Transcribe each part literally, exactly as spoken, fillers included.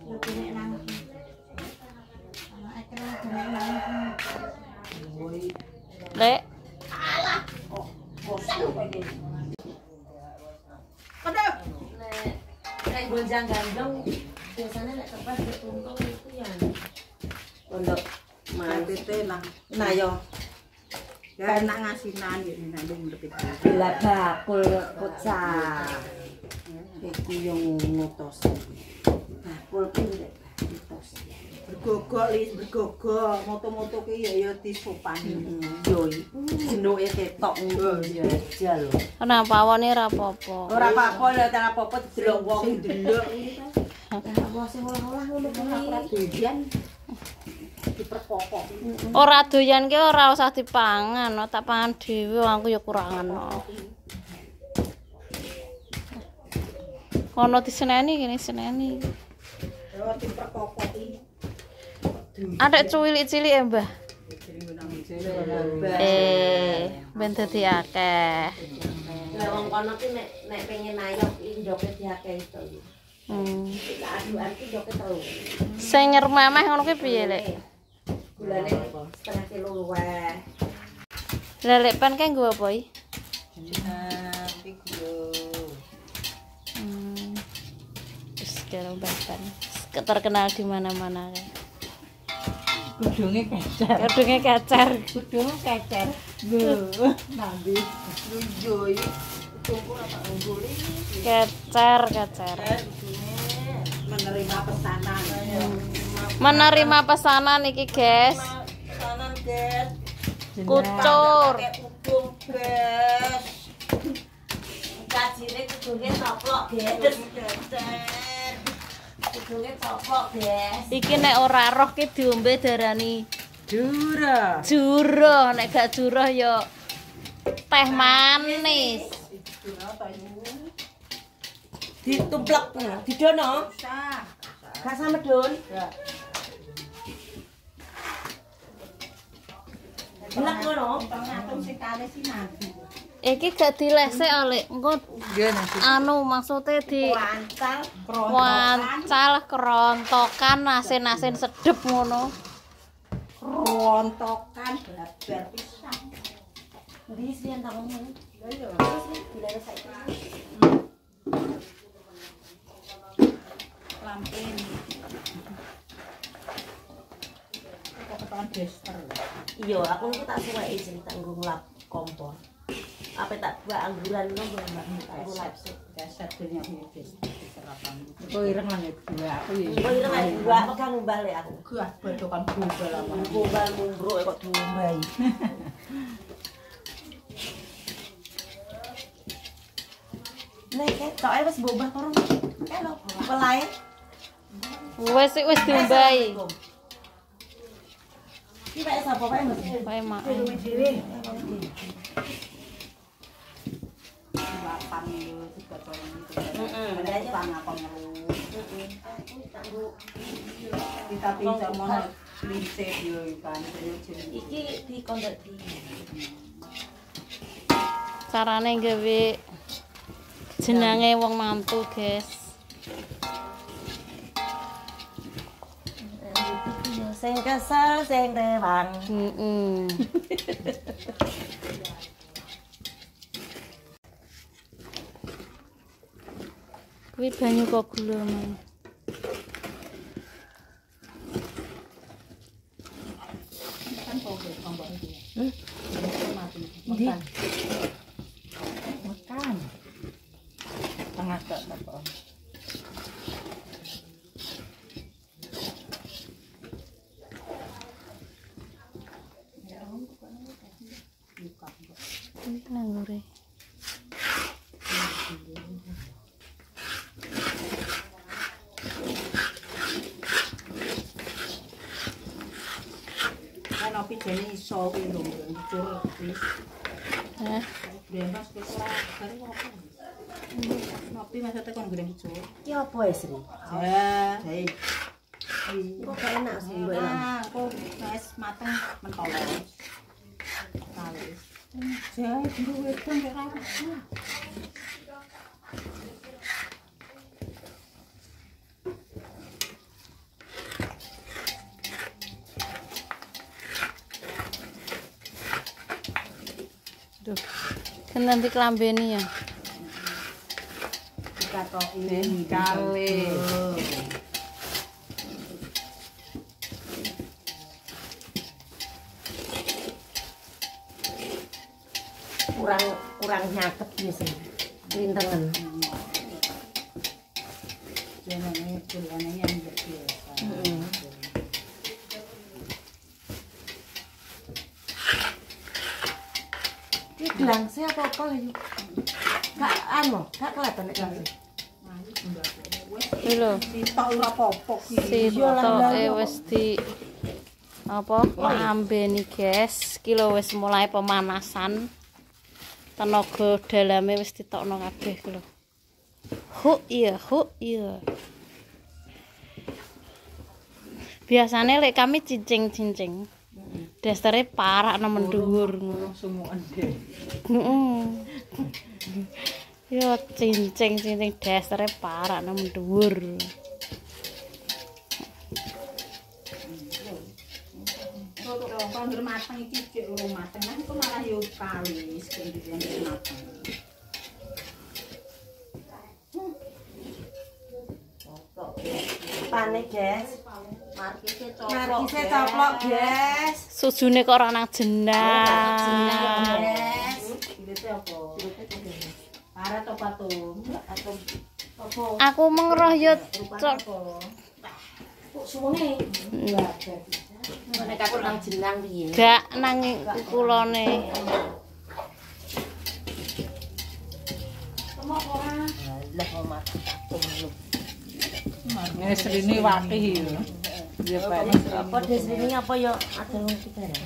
Lek. Alah. Kok bosan kok iki. Padha. Nek nek gonjang gandong biasanya nek kertas ditungkung itu ya. Pondok mantete lah. Nah yo. Ya enak ngasinan ya nandung lebih. Bila bakul pecah. Iki yo ngutos. Bakul ki ngutos. Bergogok lis bergogok moto-moto ki ya ya disopani. Yo jenuke ketok ngono ya jal. Kenapa awone ra apa-apa? Ora apa-apa lho, ora apa-apa delok wong ndelok iki ta. Wong sing olah-olah ngono kuwi ora doyan. Diperpokok. Ora doyan ki ora usah dipangan, tak pangan dhewe aku ya kurangan. Ono diseneni kene seneni. Yo diperpokoki. Ada cuwilik-cilik ya, Mbah? Eh, ben dadi akeh. Lah wong kono ki nek nek pengen ayok iki njoke diakeh to. Hmm. Aduan ki njoke telu. Sing nyermameh ngono ki piye, Lek? Gulane setengah kilo luwih. Lah lek pan kae nggo apa iki? Nah, iki lho. Hmm. Wis karo bahan. Terkenal di mana-mana kae. Kudunge kecer. Kudunge kecer. Kudunge kecer. Lho, nanti lujo iki. Tunggu apa ngguri. Kecer, kecer. Menerima pesanan. Menerima pesanan iki, guys. Pesanan, guys. Kucur. Kudung, guys. Kajine kudunge coplok, guys. Kudunge coplok, guys. Iki nek ora roh ki diombe darani Jura. juro, nek gak juro ya teh manis. Ditumplek ya, didono. Gak sama don. Enak ngono. Ngatung sing kale sing nanti. Iki gak dilesek oleh engko anu maksudnya di Wancal, wancal kerontokan asin-asin sedep ngono. rontokan blabar pisan. Ndi sih yang tak ngomong? Lha yo. Gulane saiki. Lampen. Kok ketan dester. Iya, aku niku tak suweki sing tak nggo nglap kompor. Apa tak buat angguran ngono Mbak. Aku lap sik. Dasar dunia iki diserapan. Kok ireng lan dua aku ya. Kok ireng ae dua pegang mbah lek aku. Gah bodokan global apa. Gombal mumbruk kok diombahi. Nek ketoke wis mbobah karo. Elo, pelae. Wis wis diombahi. Iki wae sapa wae mesti. Wae mak. Dhewe. Lapan yo tiga tahun itu. Heeh, Ada pangapon terus. Heeh. Aku Kita pinjam mono lincip yo kan yo jeneng. iki dikondok di. Carane gawe jenenge wong mantu, guys. Sing kesel sing rewang. Heeh. Kuwi banyu kok gula man. Kan kok kompor iki. Hmm? Mati. Ndi? Makan. Makan. Tengah tok apa. Ini nanggure. Kan opi jane iso kuwi lho, dicur wis. Hah? Bebas wis ora kare apa. Ngopi maksudnya kon goreng dicur. Ki apa ya, Sri? Ya, hei. Kok gak enak sih mbok enak. Nah, kok wis mateng mentolos. Kawis. Jae dulu wedang kek ra. Nanti kelambeni ya. Dikatoki kali. kurang kurang nyakep biasa rintengan Jangan kulane yang biasa. ini gelang saya apa apa lagi gak anu gak kelihatan nek gelang Iki lho. Sitok ora popok iki. Sitoke wis di apa ngambeni guys. Iki lho wis mulai pemanasan. Tenaga dalame wis ditokno kabeh iki lho. Hu iya, hu iya. Biasane lek kami cincing-cincing. Dasare parah nang dhuwur ngono. Sumuken deh. Heeh. Yo cincing-cincing dasare parah nang dhuwur. Kalau panggil matang iki cek urung matang, nah iku malah yo kali sing diyen matang. pane guys markise coplok Markise coplok, guys. Sujune kok ora nang jenang. jenang guys Pilete apa? Para to patung, atau apa? Aku mengroh yo Rupane cok. apa? kok suwene nek aku nang jenang piye Gak nang kulone. lah mau makan patung Ngene srene wakih yo. Ya Pak. apa desrene apa yo ada wong kidara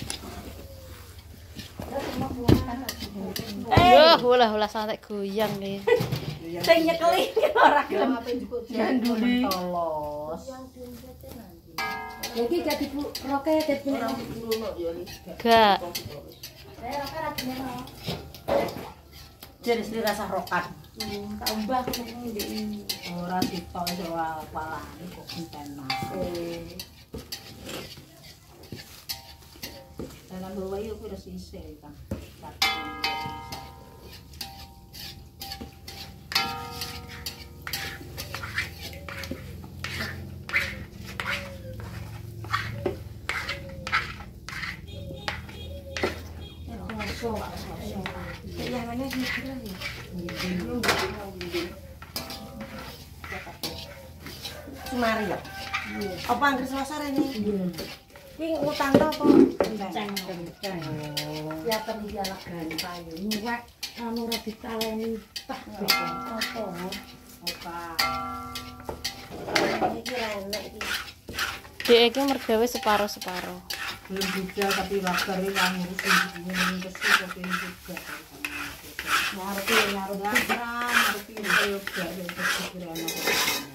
Yo, ulah-ulah santai goyang iki. sing nyekeli ora gelem Janduli tolos. iki gak dibu roke dibu Gak. jadi sendiri rasa rokan Tambah ora sitok ora palane kok kentenan. Dalam bawa yo kuwi sisih kan. Sumari ya apa anggere selasa rene kuwi ngutang to apa Kenceng kenceng. ya ten dia lagan payu nyuwek anu ora ditaleni tak apa Opa. iki enek iki Dek iki mergawe separo-separo. Belum juga tapi wakare yang ngurusin ngene kesi kok ini juga. ngarep ngarep Ngarang, ngerti yo gak ada kepikiran apa.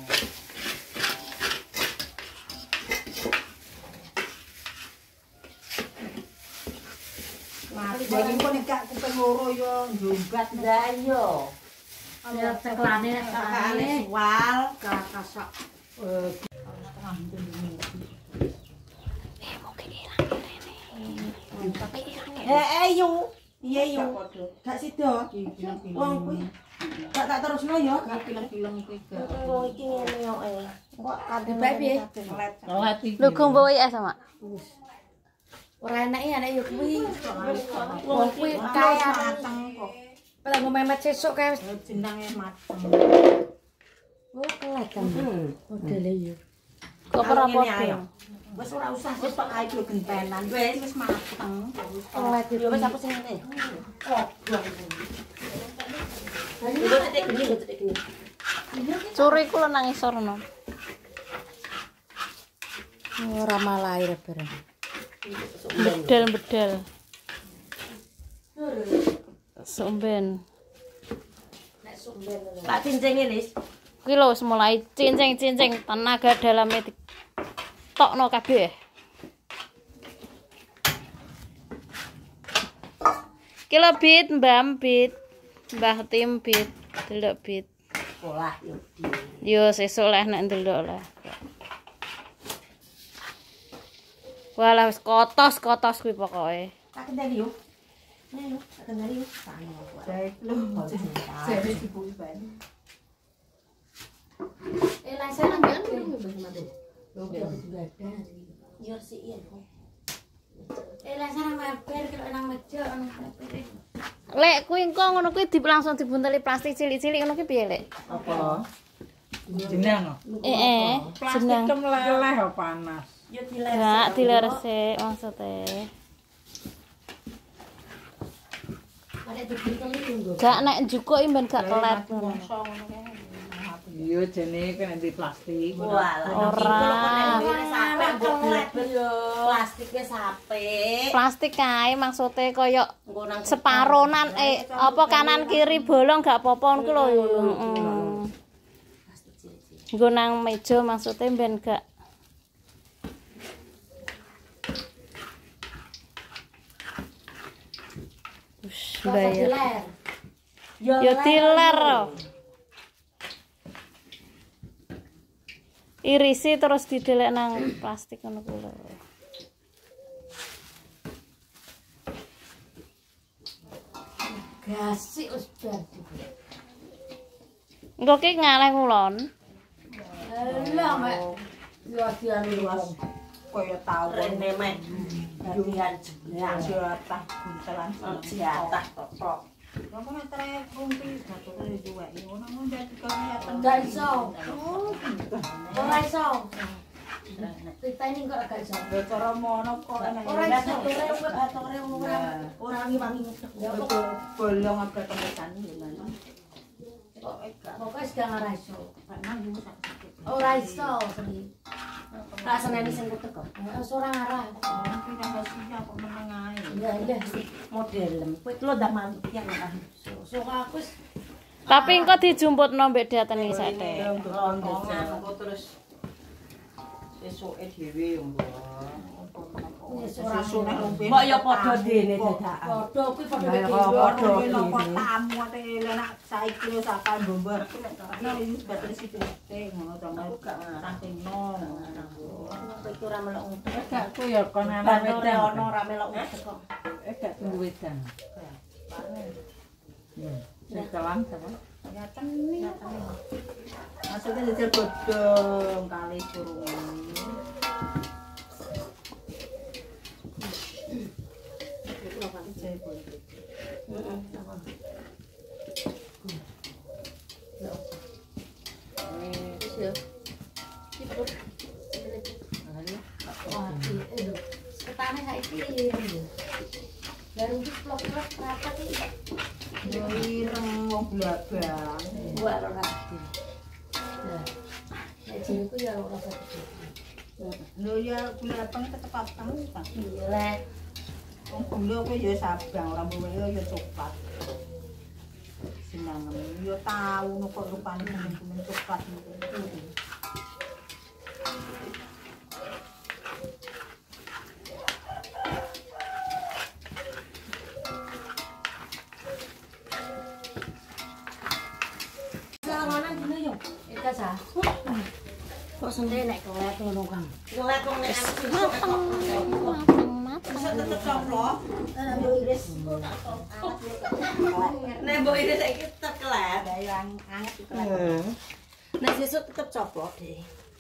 Bagi pun gak kuping loro yo njunggat lah yo ya ceklane kakane wal kakasak eh setengah minggu. Eh, moga ilang rene. Tapi ilang. eh eh yu iya yu gak sida Kilang-kilang. wong kuwi gak tak terusno yo Kilang-kilang kuwi gak. wong iki ngene yo eh kok kadhe bae piye Telat iki. Lho gombo I S sama. ora enek ya nek yo kuwi wong kuwi kaya mateng kok. kalau mau memet sesuk kae Jenenge mateng. oh kelihatan modele yo Kok ora padha. Wis ora usah wis kok kae lho gentenan. Wis wis mateng. oleh yo wis aku sing ngene oh Lho tetek geni lho tetek geni Curi kula nang isor no. ora malair bareng Bedel-bedel. Sumben. tak cincin Lis Kuwi lho wis mulai cincing-cincing tenaga dalame tokno kabeh. Kilo bit, Mbam bit. Mbah Tim bit, delok bit. sekolah yo Yo sesuk leh nek ndelok lah. Walah wis kotos-kotos kuwi pokoke. tak kendali yo Nih, akan dari sana. Cek lu. Cek ibu iban. Eh, lah saya nang kan Lo juga ada. Yo sih iya. Eh, lah saya nang mampir kalau nang mejo nang mampir. Lek kuwi engko ngono kuwi di langsung dibunteli plastik cilik-cilik ngono ki piye, Lek? Apa? Jeneng. Eh, eh, Plastik meleleh kok panas. Yo diler. Enggak diler sik maksudnya. Ada dibenteli lho. Gak nek njukuk imben gak kelet ngono. Iya jene kena di plastik. Walah. Ora. Plastik wis apik. Plastik kae maksudnya koyo Engko nang separonan eh apa kanan kiri bolong gak apa-apa ngono ku lho. Heeh. Nggo nang meja maksudnya ben gak Wis bayar. Yo Ya diler. Irisi terus didelek nang plastik ngono ku lho. Gasik wis bar. Engko ki ngaleh ngulon. Lah mek yo dianu luas. Kaya tau Rene mek. Bagian jeblang. jatah buntelan Jatah tok. Ngapa metre rumpi gature duweki ngono ngono dadi kelihatan. Enggak iso. Ora iso. Kita ini kok agak iso. Ya cara mono kok enak. Ora iso. Ora batore ora ora wangi-wangi. Ya kok bolong apa temesan gimana? pokoknya sedang ora iso. Nang yo sak sakit. Ora iso seni. Rasane sing kutek kok. Wis ora ngarah. Kita enggak siap kok meneng ae. Ya ya modelem. Kowe lo ndak mandi yang ora. Sok aku wis Tapi engko dijumputno mbek datene sate. Lontongan kok terus esuke dhewe yo, Mbak. wis ora Sesune rumpi. Mbok ya padha dene dadakan. Padha kuwi padha Ya dene. padha napa tamu ate enak saiki yo sakal bombar. Nek wis bater sithik ngono to gak sampingno. Kowe iki ora melok ngutek. Gak ku ya kon ana Batore wedan. ono ora melok ngutek kok. Eh gak tunggu wedan. Ya, sing kawan sama. Ya teni. Maksudnya jajal godhong kali kurung. Ketane saiki baru wis plok-plok rapat iki. Yo ireng wong blabang. Gua ora ngerti. Nah, nek jenengku ya ora ngerti. Lho ya gula abang tetep abang Pak. Iya lek. Wong gula kuwi ya sabang, ora mbuh ya coklat. Seneng yo tau no kok rupane kuning coklat niku. Salaman dulu yo. Eka sa. Kok sendiri nek kelet ngono kan. Kelet wong nek aku Mateng-mateng. Bisa tetep coplok. yo iris. Nek mbok iris saiki tetep kelet. Yang anget iki kelet. Nek sesuk tetep coplok deh.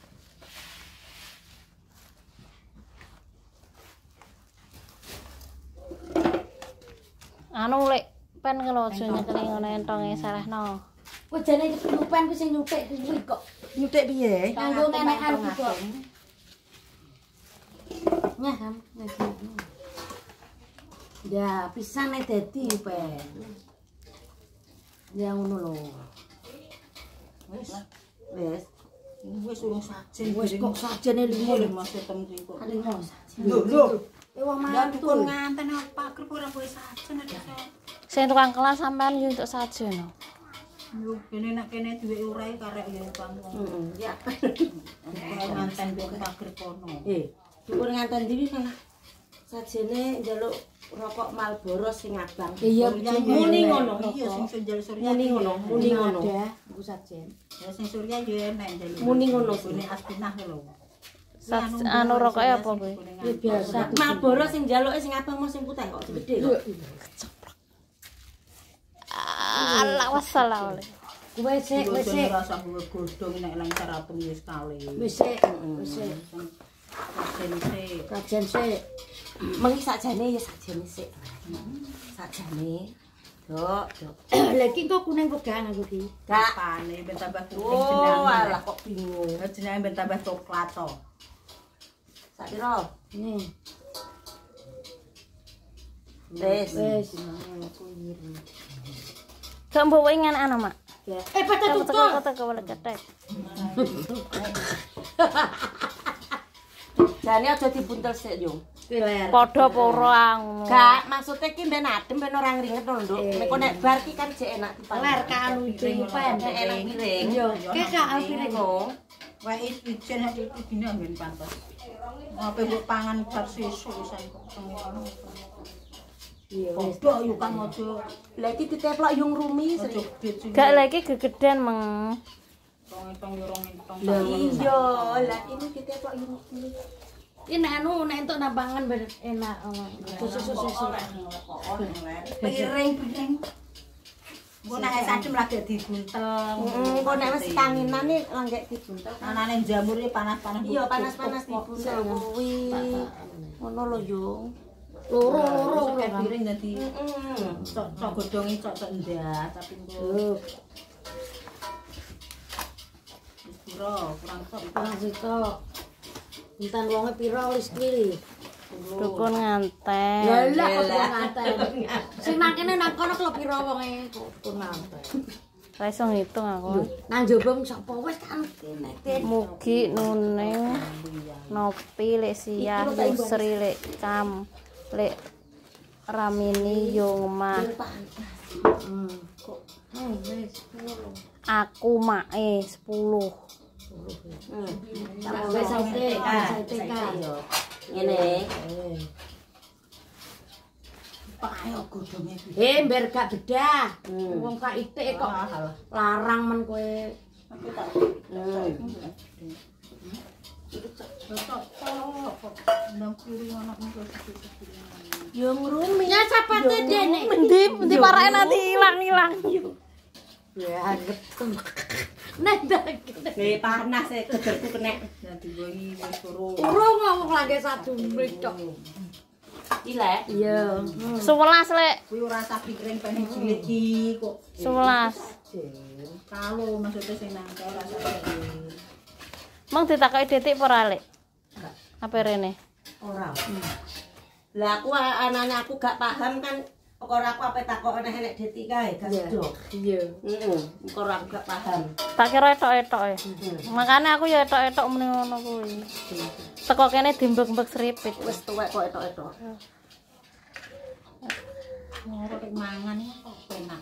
Anu lek pen kalau aja nyekeli ngono entonge salehno. Kok jane nyupen kuwi sing nyutik kuwi kok. Nyutik piye? Kanggo nenekan kok. Nyah kan ngene. Ya, pisane dadi pen. Ya ngono lho. Wis. Wis. Wis urung sajen. Wis kok sajene limo lho. Mas ketemu iki kok. Limo sajen. Lho, lho. Eh wong Ya mantu. dukun nganten apa grep ora boleh sajen ada. Sing tukang kelas sampean yo untuk sajen. Yo kene nek kene duwe urae karek ya kamu. Heeh. Ya. Nganten mbek pager kono. Eh, dukun nganten dhewe kan. Sajene njaluk rokok Marlboro sing abang. Iya, muni ngono. Iya sing senjal surya. Muni ngono, muni ngono. Iku sajen. Ya sing surya yo enak njaluk. Muni ngono. Ini aspinah lho. Sat anu rokoke apa kuwi? Biasa. Marlboro sing njaluke sing abang mau sing putih kok gede kok. Allah wassalam. Wis sik, wis sik. Rasa gue godhong nek lancar apung wis kali. Wis sik, wis sik. Kajen sik. Kajen sik. Mengi sakjane ya sakjane sik. Sakjane. Dok, dok. Lah iki kok kuning pegang aku iki. Gak Pane ben tambah kuning Oh, jenenge. alah kok bingung. Jenenge ben tambah coklat to. Sak piro? Ini. Wes, wes. Gak mbok wingan ana, Mak. Eh, pada Teko tutup. teko teko wala cetek. Jane aja dibuntel sik, Yung. Piler. Padha apa ora ngono. Gak, maksudnya ki ben adem ben ora ngringet lho, Nduk. Nek kok nek bar ki kan jek enak dipangan. Ler kan lucu pen, enak piring. Yo, ki gak piring kok. Wae ijen iki dina ben pantes. Apa mbok pangan bar sesuk wisan kok semono. Iya, Podho yo Kang aja lah iki diteplok Yung Rumi aja sering. gede. Gak lagi gegeden meng. Tong-tong yo rong entong. Iya, lah ini diteplok Yung Rumi. Ini anu nek entuk nampangan ben enak. Susu-susu. Piring-piring. Engko nek sadem lagi dibuntel. Heeh, kok nek wis tanginan iki langgek dibuntel. Anane jamur iki panas-panas. Iya, panas-panas dibuntel kuwi. Ngono lho, Yung. Loro-loro piring dadi heeh. cok godhonge cok-cok ndas tapi engko piro kurang tok Kurang sitok. Entan wonge pira wis kiri. Dukun nganten. Lah kok nganten. Sing nang kene nang kono kok pira wonge kok nganten. Ora iso ngitung aku. Nang jowo sapa wis kan kene. Mugi nuning Nopi lek Siyah Yusri lek Cam lek Ramini Yongma Hmm. Kok wis aku mae sepuluh. Hmm. Sampai sampai sampai kan. Ngene. Pak ayo godhonge Eh, mber gak bedah. Wong kak itik kok larang men kowe. aku tak cok cok ndang piring anakmu kok Yung Rumi. Ya sapate dene. Endi endi parake nanti ilang-ilang. Ya getem. Nek dak. Eh panas e gegerku kena. dadi gue wis suruh Urung ngomong lagi satu menit tok. Ile? Iya. sebelas lek. kuwi ora usah pikirin pengen cilik iki kok sebelas. kalau maksudnya sing nang kene ora usah. Mong ditakoki detik ora lek? Apa rene? Ora. Lah aku anane aku gak paham kan perkara aku apa takok nek nek detik kae gak sedo. Iya. Heeh, perkara aku gak paham. Tak kira etok-etok e. Makane aku ya etok-etok muni ngono kuwi. Teko kene dimbek-mbek seripit. Wis tuwek kok etok-etok. Ora kek mangan kok penak.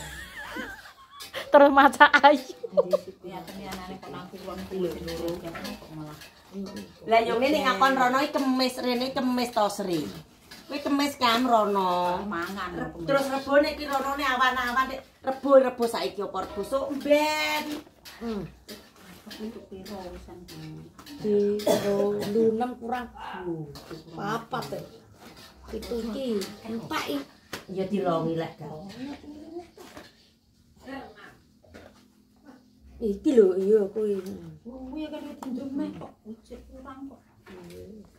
Terus maca ayu. Ya tenan kok nang kulon kuwi loro kok malah. Lah yo ngene ngakon rono iki kemis rene kemis to Sri. Kuwi kemis kan rono. Mangan. Terus rebone iki ronone awan-awan rebo-rebo saiki opo rebo sok mben. Hmm. Untuk piro wisan Di enam kurang papat teh. Itu iki empat iki. Ya dilongi lek gak. Iki lho iya kuwi. kuwi kan dendem kok ujek kurang kok.